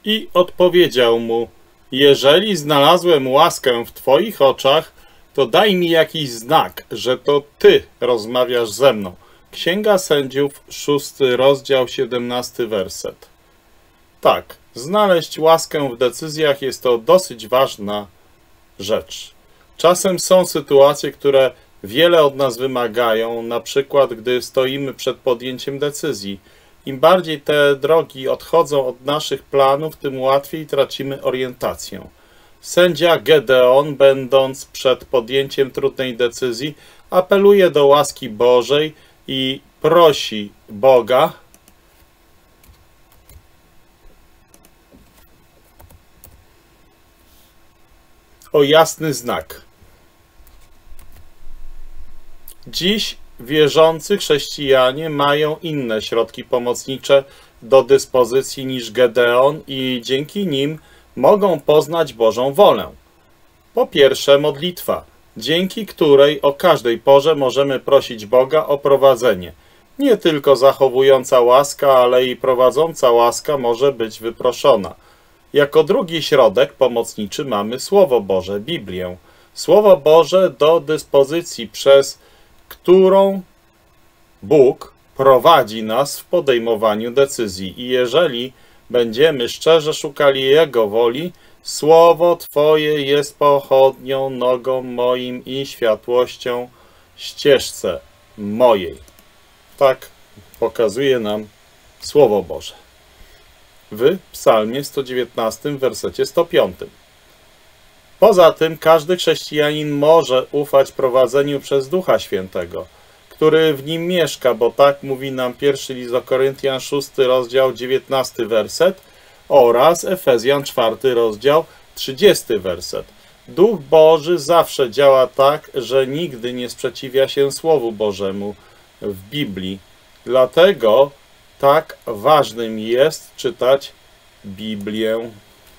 I odpowiedział mu: jeżeli znalazłem łaskę w Twoich oczach, to daj mi jakiś znak, że to Ty rozmawiasz ze mną. Księga Sędziów, 6 rozdział, 17 werset. Tak, znaleźć łaskę w decyzjach jest to dosyć ważna rzecz. Czasem są sytuacje, które wiele od nas wymagają, na przykład gdy stoimy przed podjęciem decyzji. Im bardziej te drogi odchodzą od naszych planów, tym łatwiej tracimy orientację. Sędzia Gedeon, będąc przed podjęciem trudnej decyzji, apeluje do łaski Bożej i prosi Boga, o jasny znak. Dziś wierzący chrześcijanie mają inne środki pomocnicze do dyspozycji niż Gedeon i dzięki nim mogą poznać Bożą wolę. Po pierwsze, modlitwa, dzięki której o każdej porze możemy prosić Boga o prowadzenie. Nie tylko zachowująca łaska, ale i prowadząca łaska może być wyproszona. Jako drugi środek pomocniczy mamy Słowo Boże, Biblię. Słowo Boże do dyspozycji, przez którą Bóg prowadzi nas w podejmowaniu decyzji. I jeżeli będziemy szczerze szukali Jego woli, Słowo Twoje jest pochodnią nogom moim i światłością ścieżce mojej. Tak pokazuje nam Słowo Boże w Psalmie 119, wersecie 105. Poza tym każdy chrześcijanin może ufać prowadzeniu przez Ducha Świętego, który w nim mieszka, bo tak mówi nam pierwszy list do Koryntian, 6 rozdział, 19 werset oraz Efezjan, 4 rozdział, 30 werset. Duch Boży zawsze działa tak, że nigdy nie sprzeciwia się Słowu Bożemu w Biblii. Dlatego tak ważnym jest czytać Biblię.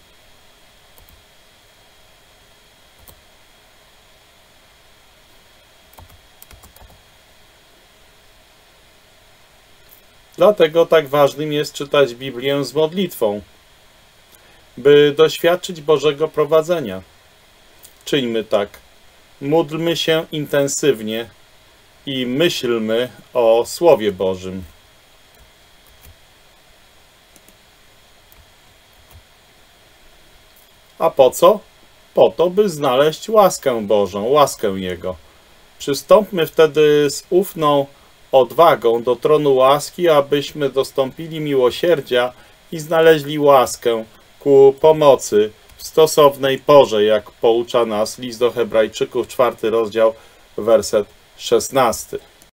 Dlatego tak ważnym jest czytać Biblię z modlitwą, by doświadczyć Bożego prowadzenia. Czyńmy tak. Módlmy się intensywnie i myślmy o Słowie Bożym. A po co? Po to, by znaleźć łaskę Bożą, łaskę Jego. Przystąpmy wtedy z ufną odwagą do tronu łaski, abyśmy dostąpili miłosierdzia i znaleźli łaskę ku pomocy w stosownej porze, jak poucza nas list do Hebrajczyków, 4 rozdział, werset 16.